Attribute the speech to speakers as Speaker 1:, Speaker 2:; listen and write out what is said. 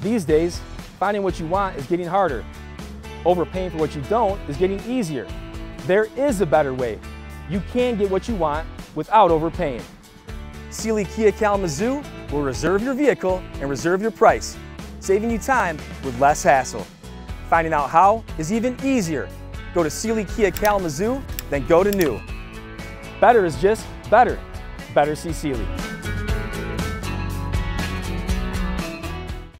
Speaker 1: These days, finding what you want is getting harder. Overpaying for what you don't is getting easier. There is a better way. You can get what you want without overpaying. Seelye Kia Kalamazoo will reserve your vehicle and reserve your price, saving you time with less hassle. Finding out how is even easier. Go to Seelye Kia Kalamazoo, then go to new. Better is just better. Better see Seelye.